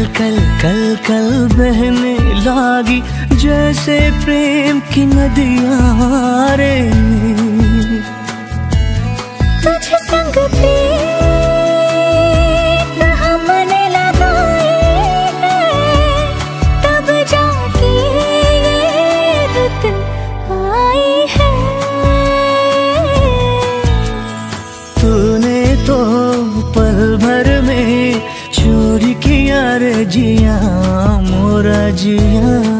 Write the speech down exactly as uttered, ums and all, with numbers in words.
कल कल कल बहने लागी जैसे प्रेम की नदियां रे। तुझ संग प्रीत हमने लगाए हैं, तब जाके ये रुत आई है। तूने तो पल भर में चोरी किया रे जिया मोरा जिया।